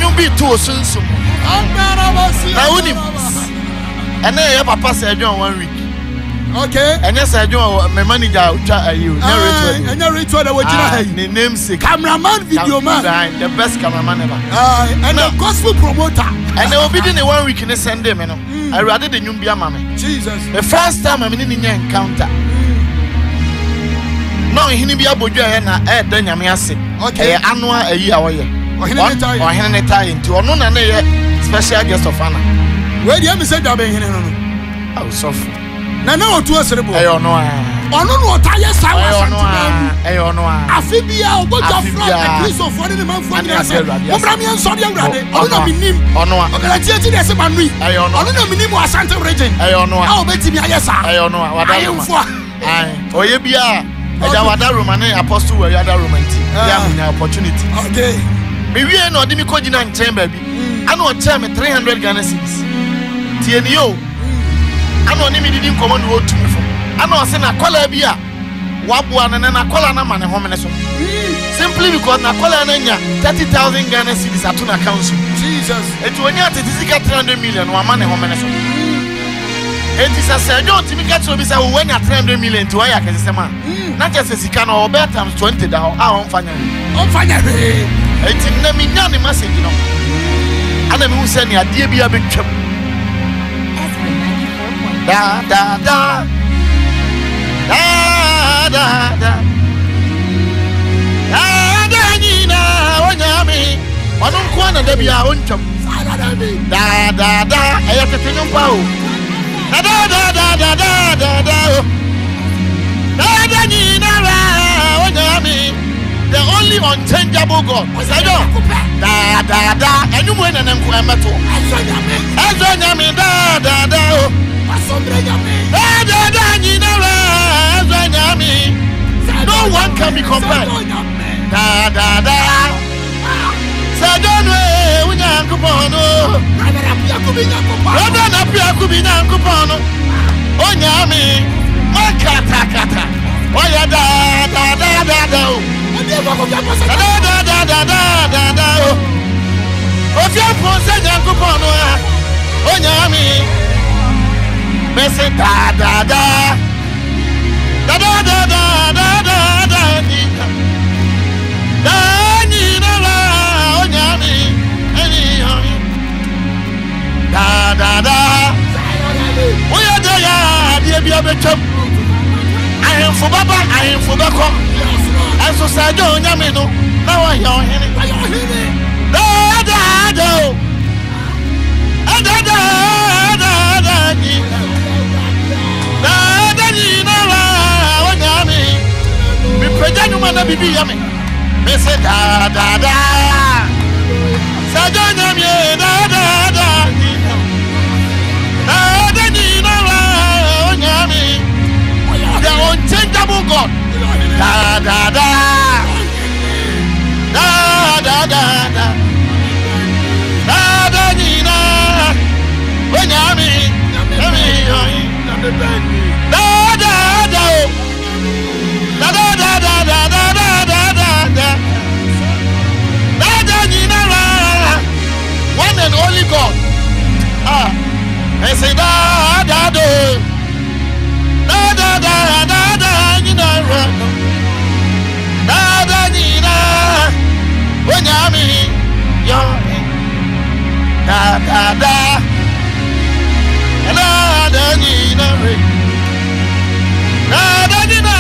you be too soon. Now, and then papa said, John 1 week. Okay. And yes, I do my manager. You and you're ritual that the namesake cameraman, video man, the best cameraman ever. And the gospel promoter. And they will be in 1 week in a Sunday. I rather the Numbia Mammy. Jesus. The first time I'm in an encounter. No, he be able to add Danyamiasi. Okay, annual a year away. Or Henry Tie to a special guest of honor. Where do you say that? I was suffer. No, to us, I don't know. I don't know. Afibia, what your friend, a piece of 40 months for the answer. Obramian Sodium Brother, I don't know. Okay, I tell you, there's a man. I don't know. Minimo Santa Region. I don't know. I'll bet me. Yes, I don't know what I am for. Oh, you be a Roman apostle, where you are romantic. Yeah, opportunity. Okay. Maybe I know the Mikodian chamber. I know a term 300 Ghana cedis. TNO. I know him didn't come on the road to me. I know I send a color beer. Wabuan and a color man home. Simply because Nakola Nanya 30,000 Ghana cedis at Tuna Council. Jesus. It's when you're at 300 million one man home. It is a Sergeant to me catch over when you're 300 million to Ayak as a man. Not just as he can or better times 20 down. I won't find it. It's in the Minyani message, you know. And then who send you a dear be a big trip. Da da da da da da da Nina Wanyami Wanukwana Debia Unchum da da da Ayatin Pau da da da da da da da Nina Wanyami, the only unchangeable God. Da da da and you win and Kwamato Ezra Yami da da da no one can be compared. Da da da. Sadonwe unyankupono. Rada na pia kubinyankupono. Onyami makata kata. Oya da da da da da. Da da da da da da. Ofia ponse nyankupono. Onyami. Mese da da da da da da da da da da Nina da Nina la Onyami da da da Oya da ya dia bia betwam I am for baba I am for bako Enso sajo Onyami no na wa ya ohene da da da da da da da Nina me project man na bibi ya me say da da da sajana me da da da da ni na wa onyami the unchangeable God da da da da da da da da ni na onyami da da da da da da da da da da da da da da Nina one and only God. I say da da da da da da da da Nina da da Nina Onyami yo da da da da Nina da Nina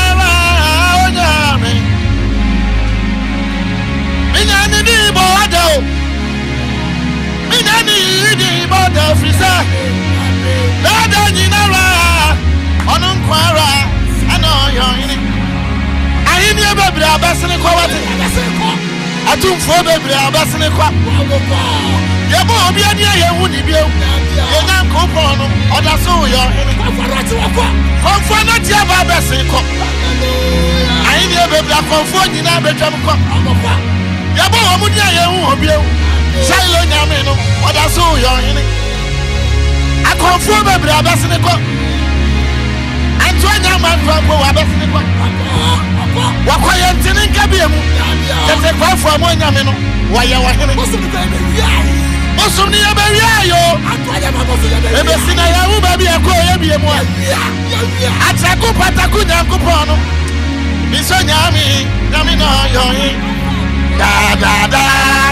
Minani bodo frisa da nyinara onunkwara ano yo yini ahini ebebere abasene kwa wate atumfo bebere abasene kwa yebo obi ani ayehu ni bio yenam ko pono oda so yo yini konfo na ti aba abasene ko ahini ebebere konfo nyina betwam ko yebo omu ni ayehu obio Shiloh nyame no oda so yo hene akonfo bebere abasene ko anto nyama ko abasene ko Wakoyentini nkabiemu. Tete kwa fwa mo nyame no. Waya wahene. Osumni ya bewiayo. Ebesina ya ubabi ya kwa ya biemu. Ataku pataku nyankupono. Miso nyami. Nyami no yohi. Da da da.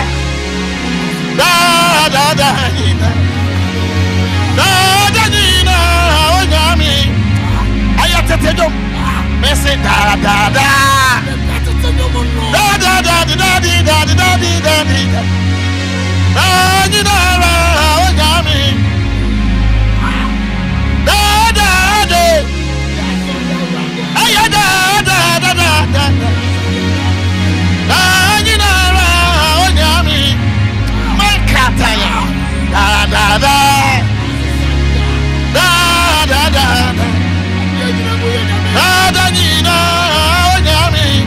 Da da da. Da da nina. O nyami. Ayatete jom. Mese da da da. Da da da da da da da da da da. Da ni na ra o nyami. Da da da. Aya da da da da da. Da ni na ra o nyami. Makata ya. Da da da. Da da da. Da ni na o nyami.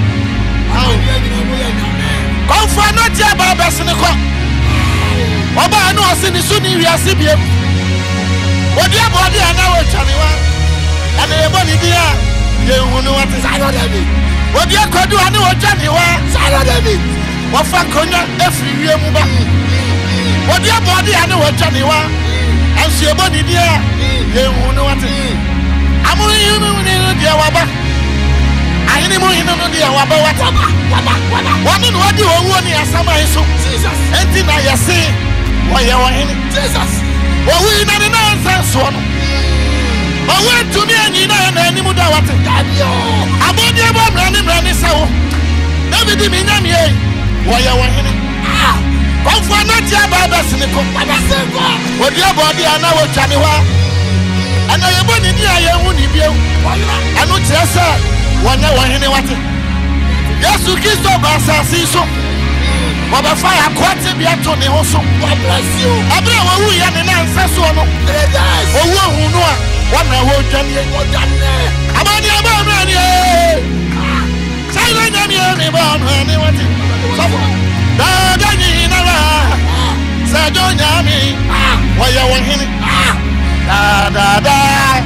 Konfa no tia ba besene ko. Oba no asini suni wi asibiem. Odi abodi ana wo chanewa. Ana yebo ni dia ye hunu wate Siro David. Odi akodu ana wo chanewa Siro David. Wo fa konya efri wie mu ba. Odi abodi ana wo chanewa. Ansu yebo ni dia ye hunu wate. Amu yunu ni dia waba. Ayini mo hinu no dia waba wata. Wani no odi owo ni asama hiso. Jesus. Enti na yesi. Waya wahini Jesus. Owi na ni nonsense ono. Owi tumi anyi na animu da wate. Abodi abo mrani sawo. David mi nyame e. Waya wahini. Konfo na ti ababa siniko. Odi abodi ana wo twani wa. Ana yebo ni dia ye hu ni bieu. Anu kyerese wanya wahini wate. Yesu Kristo ba asasi so. Baba fire kwate bi ato ne ho so. God bless you. Abra wo wu ya ne na nsa so no. Owu ohunu a wana ho dwane. Abani abana ni. Sai na nyame ni ba no ni wate. Sabo. Da da ni na ra. Sa do nyame. Wa ya wo hini. Da da da.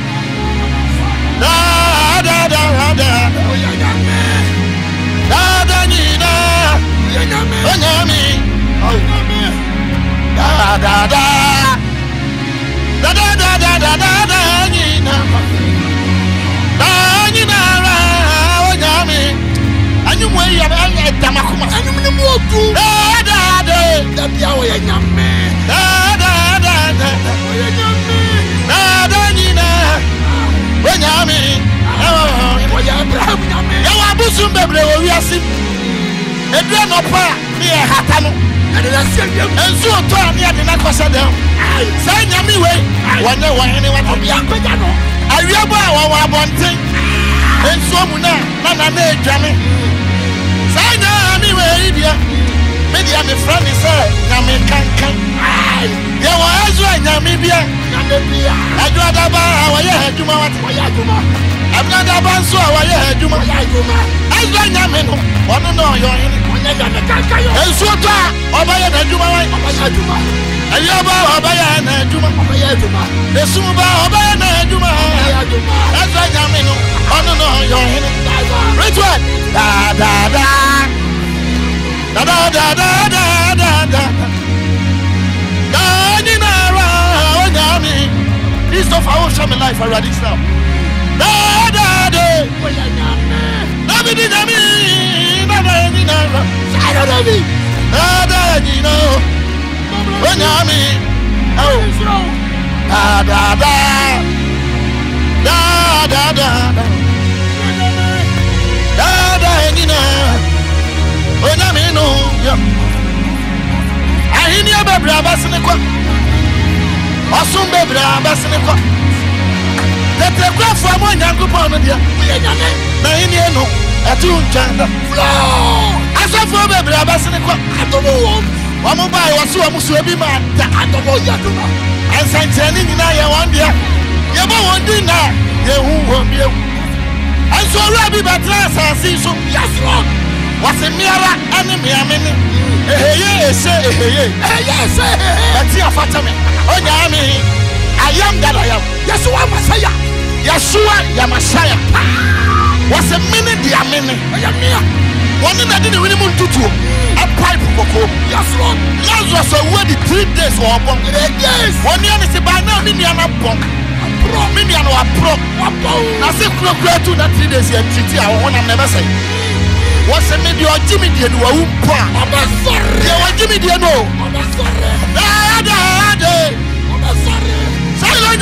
Da da da da. Oya nyame. Da da ni na. Onyami, da da da, da da da da da da da nina, da nina ra onyami, anyumwe ya tamakuma, anyumne motu, da da da, da bia wo ya nyame, da da da da, da da nina, onyami, wo ya Abraham nyame, ya wabusu mbebre wo wiasi. Edre no pa ni e hata no. Enzu oto ani ade na kwasa dem. Sai nyame we wonye wohene wa obi akwaja no. Awiabo a wo abonten. Enzu omu na na edwane. Sai nyame we ibia. Me dia me friend say nyame kankan. Ye wo Ezra nyame bia. Nyame bia. Adwa da ba wo ye aduma wa wo ye aduma. Abna da ba nso wo ye aduma. Wo ye aduma. Ezra nyame no. Ono no yo hene. Ensuota obaye na juma wai obaye juma ayaba obaye na juma esumba obaye na juma Ezra nyame no ono no yo hene ritual da da da da da da da da da da da ni na ra o nyame Christopher will show me life already now da da da o nyame David nyame na na ni na ra I don't know me. Da you know. When you're me. Oh. Da da da. Da da da. Da you know. When you're me no. I hear you baby abasine kwa. Osum baby abasine kwa. Tete kwa for mo nyankopon no dia. Na hini eno. Atu nchanda. Flow. Asafo bebre abasine kwa atomo wo omo bai wo so omo so ebi ma da atomo yaduma ensanchani nyina ye won dia ye bo won di na ye hu wo bie anso ora bi batra asasi so yes lord wase miara ane miamene eheye ese bati afata me onya me I am that I am Yeshua Messiah was a minute, dear minute. One in the minimum to two. A pipe of coke. Yes, Lord. Lazarus already 3 days or 1 days. 1 year is by now, million up pump. Million or pro. I said, to that 3 days here, I want to never say. What's a million or Jimmy dear? I'm sorry. You want Jimmy dear? No. I'm sorry. Silent,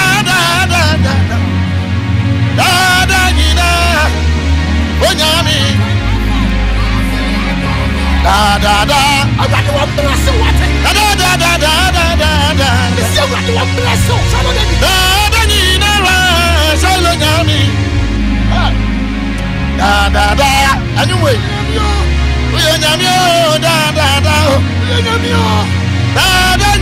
da da da. I got to bless you. Da da da da da da da. You got to bless you. Da da da da da. Anyway, we are Namio. Da da da. Da da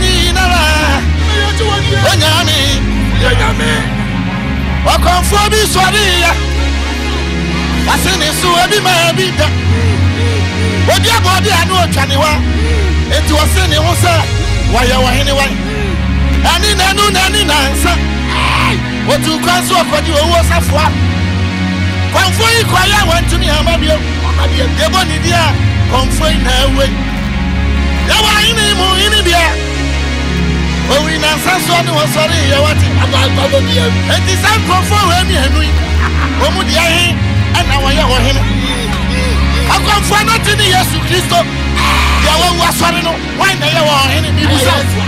da. Welcome for me, sorry. I send it to every man. What your body I know Chaniwa. It was sending was why you were anyway. And in a noon and in answer. What you can so for you was a flap. Come for you, quiet went to me, Amabio. Your body, dear, come for in her way. There were any more in India. Oh, in answer, so I was sorry, you want it about you. And this I'm for me, Henry. Omudia, and now I am him. I come for nothing in Jesus Christ. You are sorry, no. Why they are any people?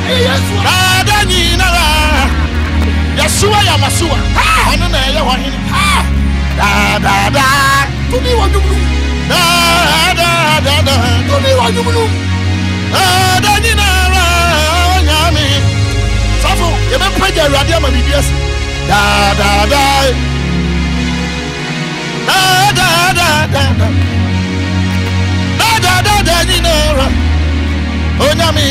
Yeshua, Yamasua. I don't know. You are him. Da da da. To me, what you do? Da da da da. To me, what you do? Da da da. Yami. Safu, you may pray your radio, my BBS. Da da da. Da da da da. Da da da dinero, oh Nami,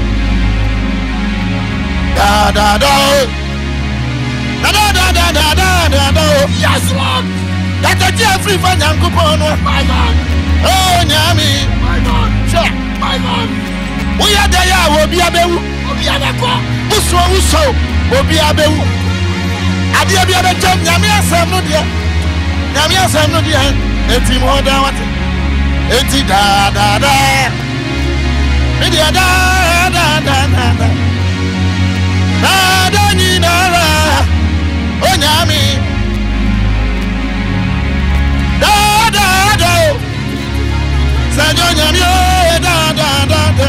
da da da, da da da da da da da. Yes, Lord. That a Jeffrey Van Yankupon, my God. Oh Nami, my God. Sure, my God. We are there. Will be a beau. Will be a beau. Uso. Will be a beau. I did be a beau. Namia Sam no dear. Namia Sam no dear. It's him more than what. Eti da da da, media da da da da da, da da ni na ra, onyami, da da da, sanyo nyami da da da da,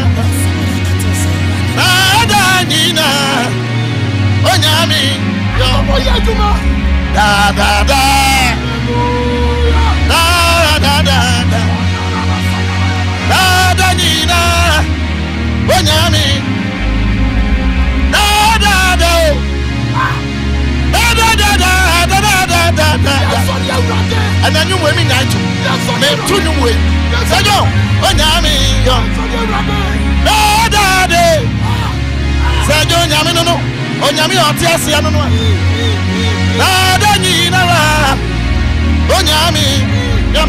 da da ni na, onyami, yo boya juma, da da da, da da da da. Da nina, onyami, da da da, da da da da da da da. And then you will be night. Me too you will. Say no, onyami, yo. Da da da. Say no, onyami no. Onyami otiasi anu no. Da nina la, onyami. I'm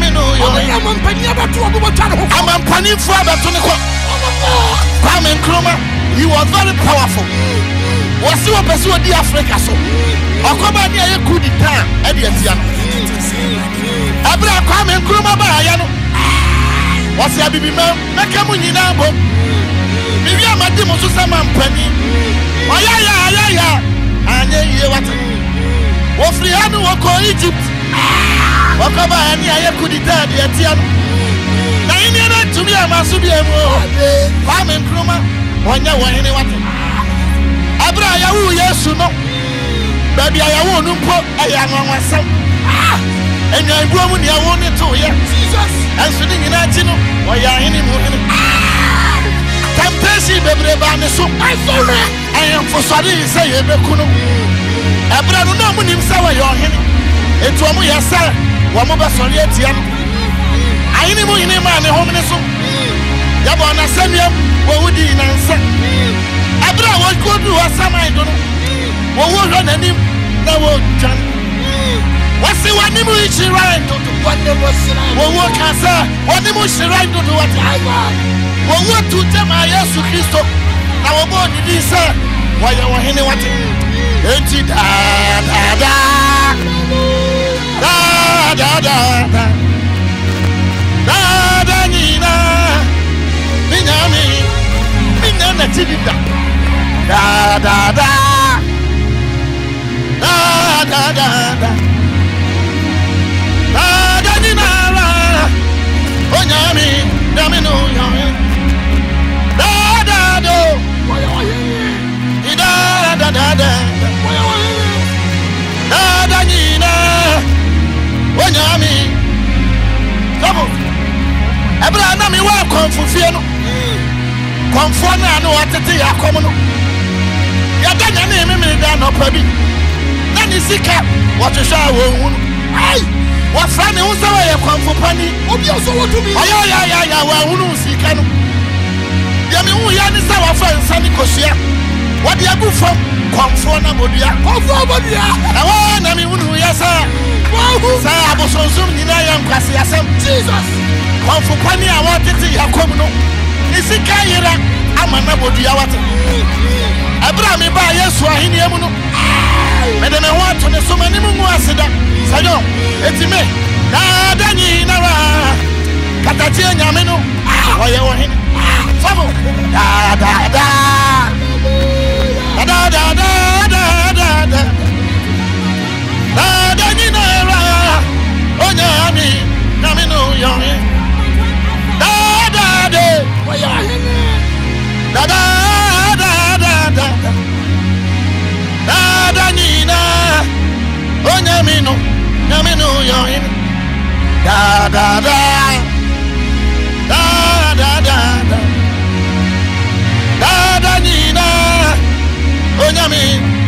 planning for about 20. Kwame Nkrumah, you are very powerful. Was you a person of the Africa? So, or come on here, you could time at the end. Abra Kwame Nkrumah, Bayano was a baby man, Macamun in Ambo. Maybe I'm a demo to some penny. Oh, yeah, and you what free Anu or Egypt. Wakaba ani ayekudita de atiam na ini na tumi amaso bi emo Kwame Nkrumah wonya wohene wate abra yawo Yesu no baby ayawo no mpo ayanwanwasam enwa ibuo mu ne awo ne to ye Jesus enso ni nyina chi no woya hene mu hene temptation bebre ba ne so asore ayam fosori say ebeku no abra no na mu nim say woya hene etu omu yesa Wamu basori etiam. Ayini mu yini ma ne homne so. Yabo na samiam wo wudi na nsa. Abra wo kodu wasamai do no. Wo wo hwa nanim na wo twan. Wasi wani mu ichi right to wani mo sira. Wo wo kasa wani mu ichi right to what I want. Wo wo tu tema Yesu Kristo. Na wo bo didi sa wa ya wo hene wate. Enti da da da. Da da da da da da nina minyami minyana tidida da da da da da da da da nina onyami damino yo da da do da da da da da nina onyami Come Ebra na mi wa konfufie no konfo na no atete ya kom no ya da nya na mi da no pa bi na ni sika wo twehwa wo hu no ai wo fra ne wo so ye konfo pani obi o so wo tumi ya wa hu no sika no ya mi hu ya ni sa wa fa nsa ni kosua wo de agu fam konfo na bodua na wa na mi hu no ya sa sa abosonsum ni na ya nkwase asem Jesus konfo pani a wo tete ya kom no ni sika yira ama na bodua wate Ebra mi ba Yesu ahini emu no me de me ho ato ne so mani mu aseda sayo etime da da nyi na wa katati anyame no oye wo hini famo da da da da da da da da da da da nyi na wa onyami na me no yo da da de oye hini da da da nina onyamino nyamino yo da da da da da da da da nina onyami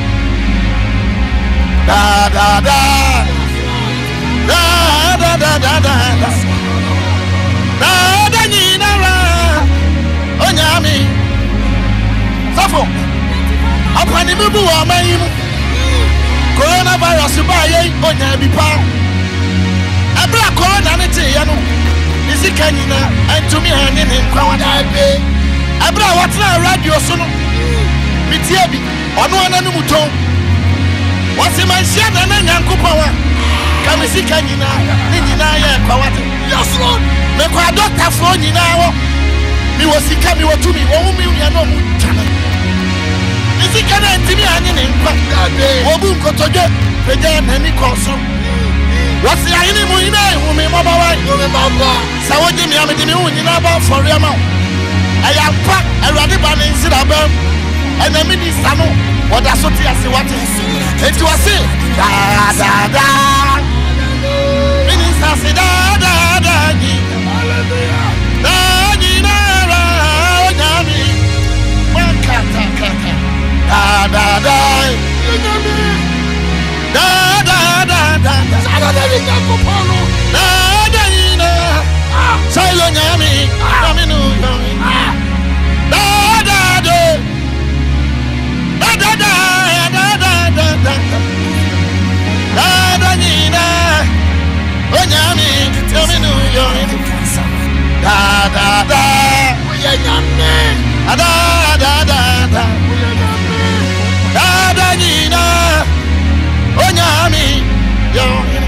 da da da da da da da da nina onyami safo apani mubu wa mayimu coronavirus ba ye onya bi pa abra corona ne te ya no isika nyina antumi anye ne nkwa wada be abra watna radio so no bitie bi ono ananu muton wase manhia na na nyankopon wa kam isika nyina ne nyina ye kwa wate yes lord me kwa doctor fo nyina wo mi wosika mi wotumi wo mi nya no mu tana isika na ntimi anye ne nkwa obu nkotoje peja na ni koso wasi ayini mu ina hu mi baba wa sa woje mi amede mi hu nyina ba for ya ma ayampa awade ba ne nsira ba ena minister no oda so ti ase wate enti wase da da da minister se da da da ni da ni na ra onyami wakata kata da da da da da da da da da ina Shiloh nyami aminu da da do da da da da da da da da ina onyami aminu da da da da da da da da nina onyami yo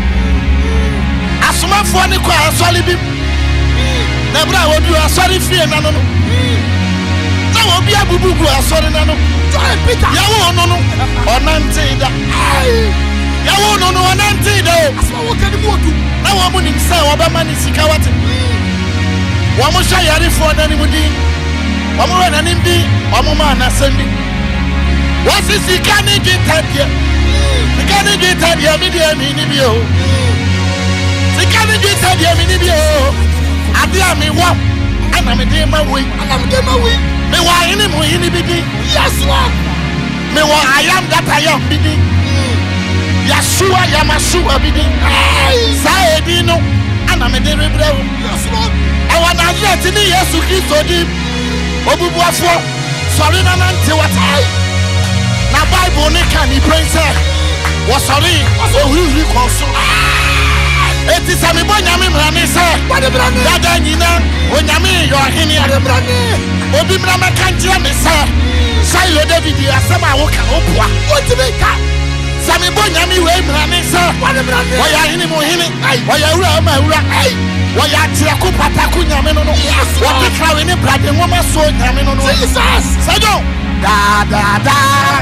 asuma fo ni kwa asori bi na bra wo bi asori fie na no na wo bi abubugu asori na no ya wo no no onante da ya wo no no onante da asuma wo kani mu odu na wo mu nim sa wo ba mani sika wate wo mo sha yare fo na ni mu di wo mo na ni ndi wo mo ma na sendi what is the candy tabia? The candy tabia media minibio. The candy tabia minibio. Adia me walk, and I'm a day my way, and I'm a day my way. Me why any more in the bidi? Yes, Lord. Me why I am that I am bidi. Yashua Yamashua bidi. Saedino, and I'm a day rebel. Yes, Lord. I want to let me yes to kiss or deep. Obubuafo, sorry, na nanti what I. Na Bible ne kan ni prince wo sorry wo huri konso eti sami bo nyame mrane se dada nyina o nyame yo ahini ade mrane obi mrama kan kire me se Shiloh David asema wo ka oboa o ti be ka Sami Bonyami way Manisa, Wayani Mohini, Wayara Maura, Wayatiaku Patakunya Meno, what the Kawini Black and Woman so Yamino, Jesus, Sado, da da da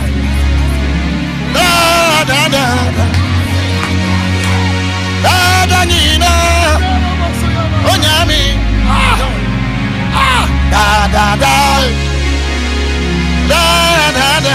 da da da da da Nina, Onyami, da da da da da da.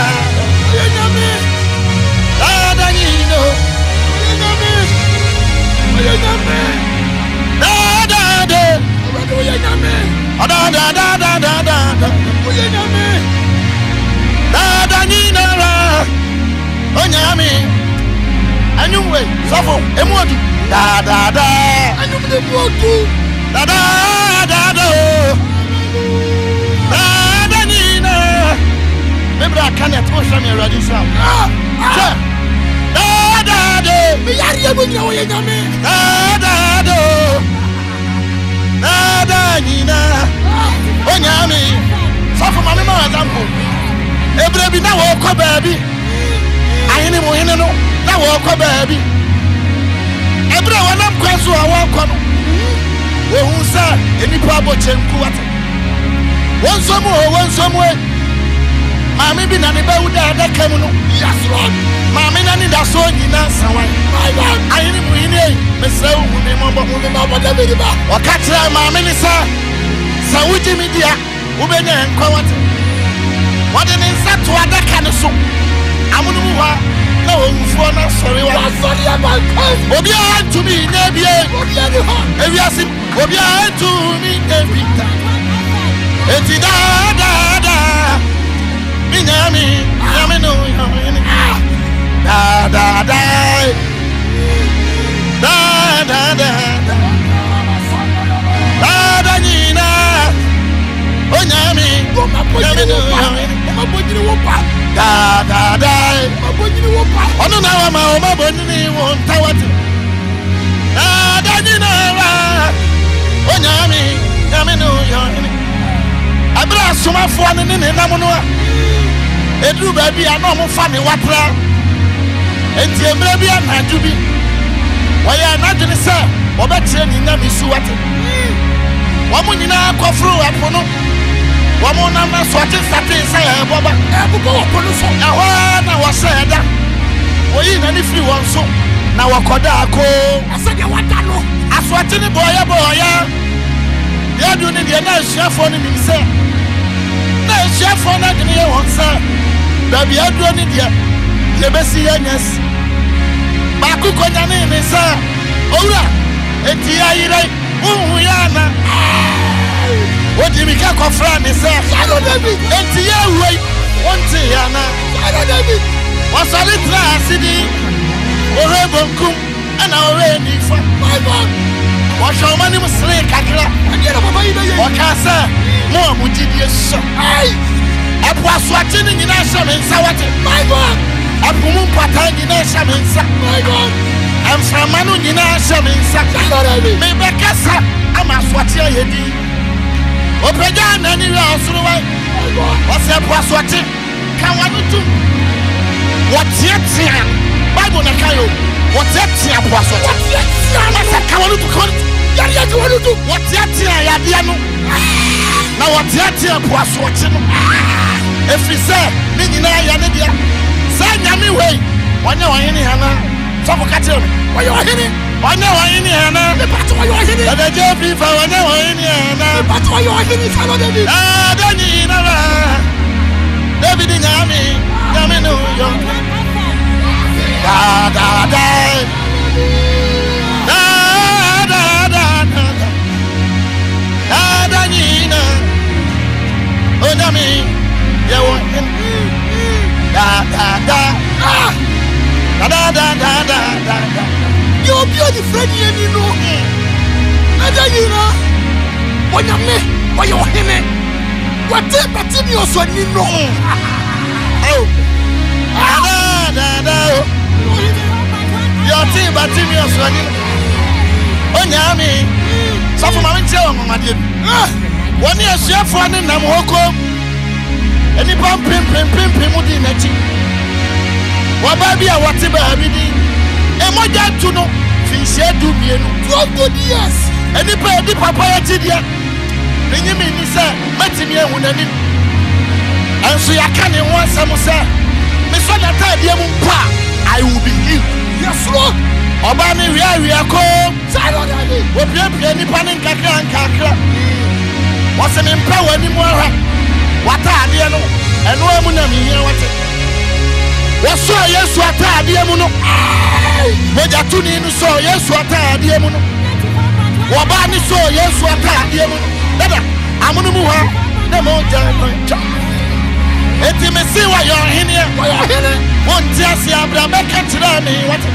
Anyway, Safo, Emodu, da da da, Emodu, da da da da, da Nina. Maybe I can't push me already. Da da da, we are you with your yammy. Da da da, da da Nina, Onyami, Safo, my example. Every now, walk, baby. I ain't even know. Now walk, baby. Everyone I'm going to walk on. Who said any problem? One somewhere. Mammy been on the boat that came on. Yes, Lord. Mammy, I need a song in that someone. I ain't even myself. Or catch my minister. So, would you media? Women and Coat. What an insult to other kind of soup. I'm going to move on. No, sorry, about Obia to me, Nebia, Eviasim, Obia to me, Nebita. Eti da da da, Minami, Yamino, da da da, da da da, da da Nina, Onyami, Yamino, da da da. Oh no, now I'm a body won't tell it. Ah, Danina, oh, Yami, Yamino, I brought some fun in Namonoa. A true baby, a normal funny water. And the baby, and I do be. Why are not in the sir? Or better in Namisuat. Woman in our coffre at Pono. Woman, I'm not swatting Saturday, say, Baba. I was said that. We in any free one so. Now, I said, you want to know. I swat in the boy. You're doing the nice chef on himself. No chef on that in your one, sir. Baby, you're doing it yet. You may see yes. Baku Konani, sir. Ora, and Tia, oh, Yana. What did we get off from, sir? I don't know. And Tia, wait, one Tiana. I don't know. Was a little city, or a bunkum, and our rainy for my God. Wash your money was slick, Kakla. What can I say? More would you be a son? I was watching in Nasham and Sawati. My God. I put Pata in Nasham and Sa. My God. I'm from Manu in Nasham and Sa. Maybe Cassa, I'm a Swati. Opegan anywhere else. What's that was watching? Come on to. What's yet Bible Nakayo? What's yet was what? I said, come on to call it. What's yet Yadiano? Now, what's yet was watching? If we say, Nina Yanadia, say Yami way, why no any Hannah? Some catch him. Why you are hitting? Why no any Hannah? The battle you are hitting. The job before I know any Hannah. The battle you are hitting. Ah, Danina. David Yami. Yamino, da da da, da da da da, da da Nina, oh Nami, you want da da da, da da da da da da. You're beautiful, you know. Nina, when you me, when you're him, what type you so you know? Oh. Your team, but Timmy was running. Oh, Yami. So, for my child, my dear. 1 year, chef, one in Namoko. Any pump, pimp, would in a cheap. Wababi a wati baby ni. Emoja tuno finse du mienu. 12 good years. Enipa di papa ya tidia. Menyimi ni se metimi ehu nani. Anso yakane ho asem se me so na tadie mu mpa I will be healed. Yes Lord. Oba mi wia ko. Salo dadi. Opiapia nipa ne nkakra. Wase me mpa wani mu ara. Wata ade no. Eno amu na mi hia wate. Waso Yesu ata ade mu no. Moja tuni no so Yesu ata ade mu no. Woba ni so Yesu ata ade mu no. Dada amunu mu ha na moja no cha. Eti me si wa yo hene. Won ti ase abra be ka tira me wate.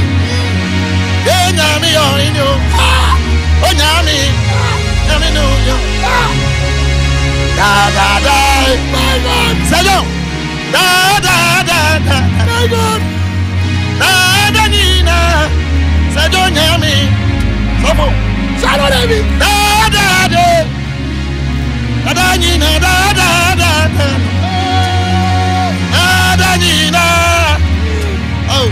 Enya mi yo inyo. Onya mi. Emi no yo. Da da da. My God. Sayo. Da da da da. My God. Da da nina. Sayo nya mi. Sopo. Salo dadi. Da da da. Da da nina da da da. Da da nina. Oh.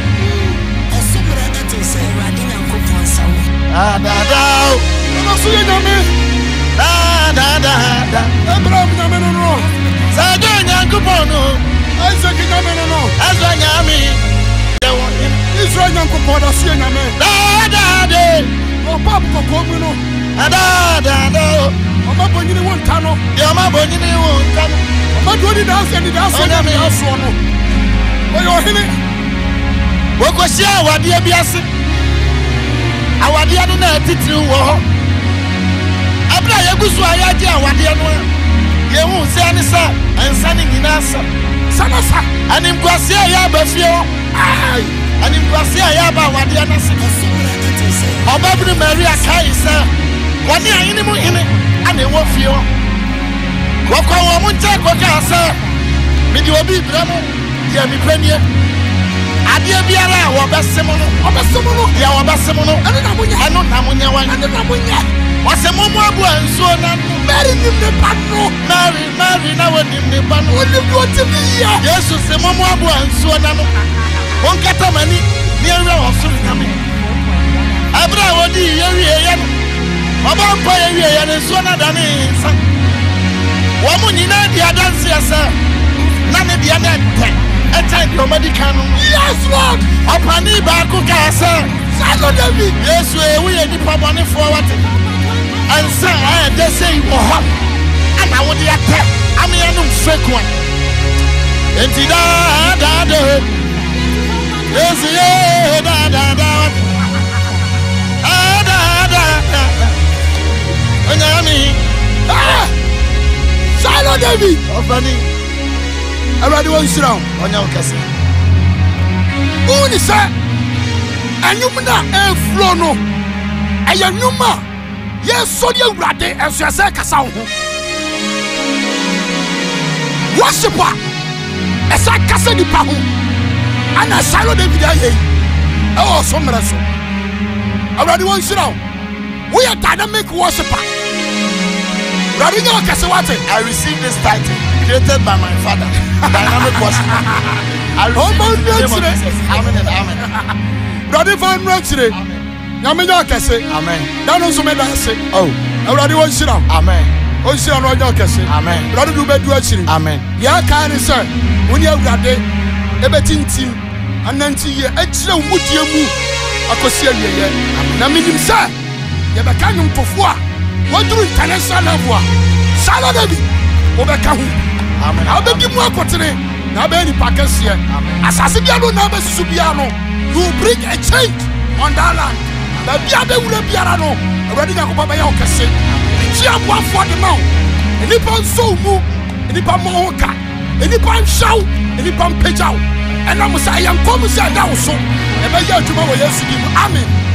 Da da da. No suye nyame. Da da da da. Abraham nyame no. Sajo nyankoponu. Isaac nyame no. Ezra nyame. Israel nyankopon da suye nyame. Da da da. O pap ko mu no. Da da da. Oma bonyini wonta no. Yo ma bonyini wonta no. Oma doni da ase ni da ase ni aso no. Oyo hene. Wokosia awade bi ase. Awade no na titiri wo ho. Abra yegusu ayaje awade no. Yehu se ani sa ansa ni nyina sa. Sana sa. Anim kwase ya ba fie. Ai. Anim kwase ya ba awade na se. Obabru Maria kai sa. Woni ayini mu hene ana wo fie ho. Wokwa wo mu nche koka sa. Me di obi bramo. Ya mi premier. Ade biara wo besemo no. Obesemo no. Ya wo besemo no. Eno na munya wan. Wase momo abu ansuo na Mary nim ne pano. Mary na wonim ne pano. Wonim do timi ya. Yesu se momo abu ansuo na no. Wonkata mani ni ewe wo so nyame. Abra wodi yewie ye no. Baba mpa yewie ye ne so na dane nsa. Wo mu nyina di adanse asa. Na ne dia na ente. Eta di omedika no. Yes Lord. Opani ba ku ka asa. Salo David. Yesu ewu ye nipa bone fo wate. Ansa they say wo ha. Ana wo di ate. Amia no fake one. Enti da da da. Yesu ye da da da. Da da. Onyami. Salo David. Opani. Everybody wants to down. Onya okase. Uni sa. Anyumna e flow no. Ayanyuma. Yes, so the Rade and Saka Sound. Worshipper. As I cast the Pahu. And I salo de Vidaye. Oh, some raso. Already one sit down. We are dynamic worshipper. Radinho Casawate. I received this title created by my father. Dynamic worshiper. I received the name of Jesus. Amen and amen. Radinho Van Ranchre. Yamenya kese. Amen. Dano so me dance. Oh. Awurade won shira. Amen. On shira no anya kese. Amen. Awurade du bedu achiri. Amen. Ya ka ni se. Woni awurade ebetintim ananti ye achire wudie mu akosi awieye. Na minim se ye beka nyum tofo a waduru international level a Salo David obeka hu. Amen. Abegi mu akotene na be ni pakese. Asase bia no na be susu bia no. You bring a change on that land. Ba bia be wura biara no awurade Yakob ba ya okese ti aboafo de ma enipa nso mu enipa mo ho ka enipa nshaw enipa mpejaw enam sa yankom sa da wo so e be ya adwuma wo Yesu di mu amen.